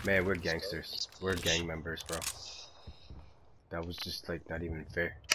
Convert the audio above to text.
Man, we're gangsters. We're gang members, bro. That was just like not even fair.